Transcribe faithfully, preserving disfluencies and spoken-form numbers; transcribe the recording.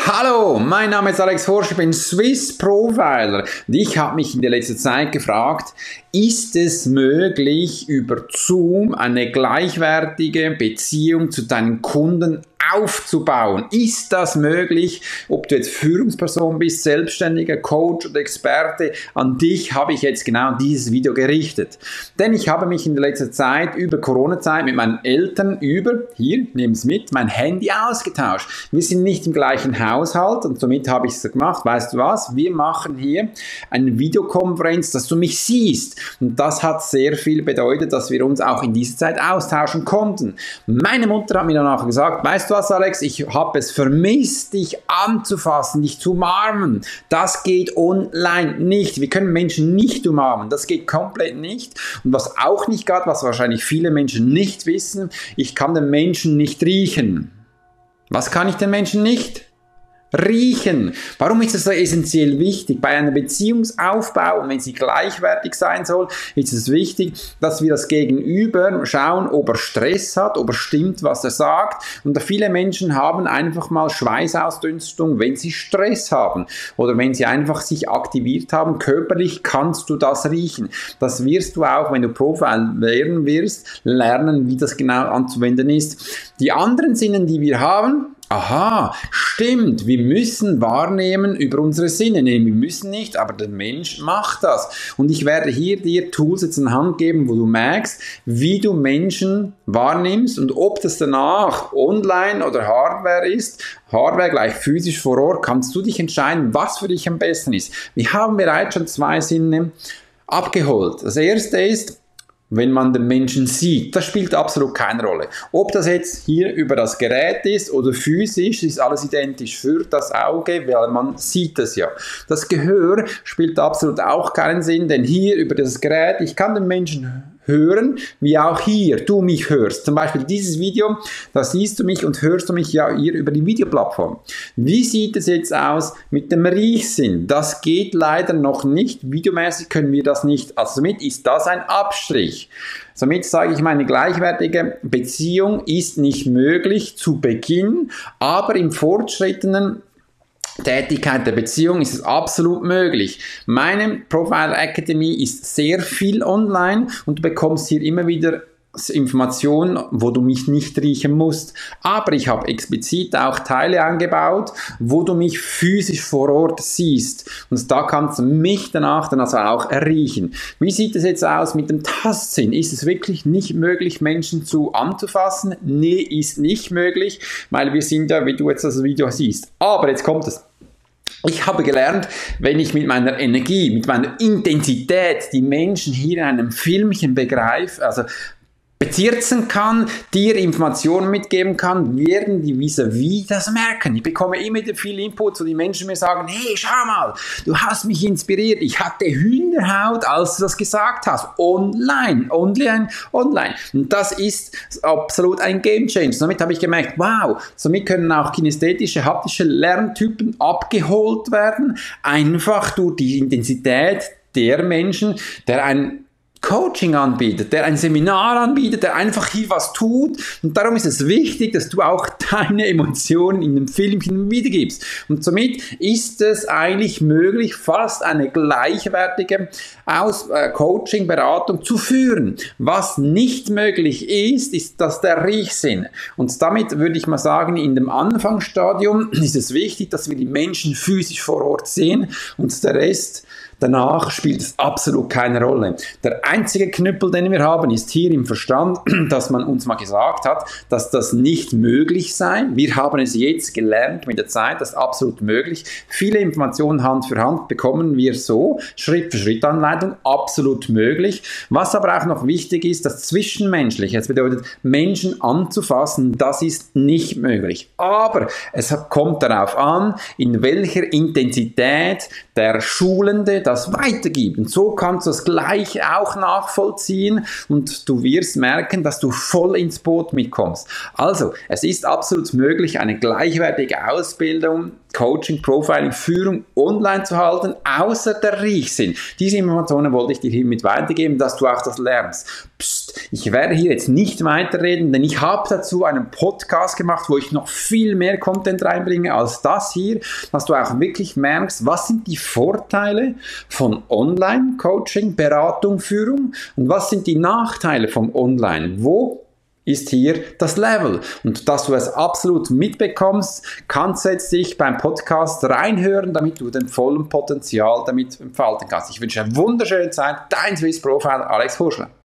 Hallo, mein Name ist Alex Horsch, ich bin Swiss Profiler und ich habe mich in der letzten Zeit gefragt, ist es möglich, über Zoom eine gleichwertige Beziehung zu deinen Kunden aufzubauen? Ist das möglich? Ob du jetzt Führungsperson bist, Selbstständiger, Coach oder Experte, an dich habe ich jetzt genau dieses Video gerichtet. Denn ich habe mich in der letzten Zeit über Corona-Zeit mit meinen Eltern über, hier, nimm es mit, mein Handy ausgetauscht. Wir sind nicht im gleichen Haushalt und somit habe ich es gemacht. Weißt du was? Wir machen hier eine Videokonferenz, dass du mich siehst. Und das hat sehr viel bedeutet, dass wir uns auch in dieser Zeit austauschen konnten. Meine Mutter hat mir danach gesagt, weißt du was, Alex, ich habe es vermisst, dich anzufassen, dich zu umarmen. Das geht online nicht. Wir können Menschen nicht umarmen. Das geht komplett nicht. Und was auch nicht geht, was wahrscheinlich viele Menschen nicht wissen, ich kann den Menschen nicht riechen. Was kann ich den Menschen nicht? Riechen. Warum ist das so essentiell wichtig? Bei einem Beziehungsaufbau, und wenn sie gleichwertig sein soll, ist es wichtig, dass wir das Gegenüber schauen, ob er Stress hat, ob er stimmt, was er sagt. Und viele Menschen haben einfach mal Schweißausdünstung, wenn sie Stress haben oder wenn sie einfach sich aktiviert haben. Körperlich kannst du das riechen. Das wirst du auch, wenn du Profil lernen wirst, lernen, wie das genau anzuwenden ist. Die anderen Sinnen, die wir haben, aha, stimmt, wir müssen wahrnehmen über unsere Sinne. Nee, wir müssen nicht, aber der Mensch macht das. Und ich werde hier dir Tools jetzt in die Hand geben, wo du merkst, wie du Menschen wahrnimmst und ob das danach online oder Hardware ist. Hardware gleich physisch vor Ort, kannst du dich entscheiden, was für dich am besten ist. Wir haben bereits schon zwei Sinne abgeholt. Das erste ist, wenn man den Menschen sieht, das spielt absolut keine Rolle. Ob das jetzt hier über das Gerät ist oder physisch, ist alles identisch für das Auge, weil man sieht es ja. Das Gehör spielt absolut auch keinen Sinn, denn hier über das Gerät, ich kann den Menschen hören, wie auch hier du mich hörst. Zum Beispiel dieses Video, da siehst du mich und hörst du mich ja hier über die Videoplattform. Wie sieht es jetzt aus mit dem Riechsinn? Das geht leider noch nicht. Videomäßig können wir das nicht. Also somit ist das ein Abstrich. Somit sage ich, meine gleichwertige Beziehung ist nicht möglich zu Beginn, aber im fortschrittenden Tätigkeit der Beziehung ist es absolut möglich. Meine Profile Academy ist sehr viel online und du bekommst hier immer wieder Informationen, wo du mich nicht riechen musst. Aber ich habe explizit auch Teile eingebaut, wo du mich physisch vor Ort siehst. Und da kannst du mich danach dann also auch riechen. Wie sieht es jetzt aus mit dem Tastsinn? Ist es wirklich nicht möglich, Menschen zu anzufassen? Nee, ist nicht möglich, weil wir sind ja, wie du jetzt das Video siehst. Aber jetzt kommt es. Ich habe gelernt, wenn ich mit meiner Energie, mit meiner Intensität die Menschen hier in einem Filmchen begreife, also bezirzen kann, dir Informationen mitgeben kann, werden die vis-à-vis das merken. Ich bekomme immer wieder viel Input, wo die Menschen mir sagen, hey, schau mal, du hast mich inspiriert, ich hatte Hühnerhaut, als du das gesagt hast, online, online, online. Und das ist absolut ein Gamechanger. Somit habe ich gemerkt, wow, somit können auch kinästhetische, haptische Lerntypen abgeholt werden, einfach durch die Intensität der Menschen, der ein Coaching anbietet, der ein Seminar anbietet, der einfach hier was tut. Und darum ist es wichtig, dass du auch deine Emotionen in dem Filmchen wiedergibst. Und somit ist es eigentlich möglich, fast eine gleichwertige Aus äh, Coaching-Beratung zu führen. Was nicht möglich ist, ist dass der Riechsinn. Und damit würde ich mal sagen, in dem Anfangsstadium ist es wichtig, dass wir die Menschen physisch vor Ort sehen und der Rest danach spielt es absolut keine Rolle. Der einzige Knüppel, den wir haben, ist hier im Verstand, dass man uns mal gesagt hat, dass das nicht möglich sei. Wir haben es jetzt gelernt mit der Zeit, das ist absolut möglich. Viele Informationen Hand für Hand bekommen wir so, Schritt für Schritt Anleitung, absolut möglich. Was aber auch noch wichtig ist, das Zwischenmenschliche. Das bedeutet, Menschen anzufassen, das ist nicht möglich. Aber es kommt darauf an, in welcher Intensität der Schulende das weitergibt. Und so kannst du das gleich auch nachvollziehen und du wirst merken, dass du voll ins Boot mitkommst. Also, es ist absolut möglich, eine gleichwertige Ausbildung, Coaching, Profiling, Führung online zu halten, außer der Riechsinn. Diese Informationen wollte ich dir hiermit weitergeben, dass du auch das lernst. Psst, ich werde hier jetzt nicht weiterreden, denn ich habe dazu einen Podcast gemacht, wo ich noch viel mehr Content reinbringe als das hier, dass du auch wirklich merkst, was sind die Vorteile von Online-Coaching, Beratung, Führung und was sind die Nachteile vom Online. Wo ist hier das Level. Und dass du es absolut mitbekommst, kannst du jetzt dich beim Podcast reinhören, damit du den vollen Potenzial damit entfalten kannst. Ich wünsche eine wunderschöne Zeit. Dein Swiss Profiler Alex Horschler.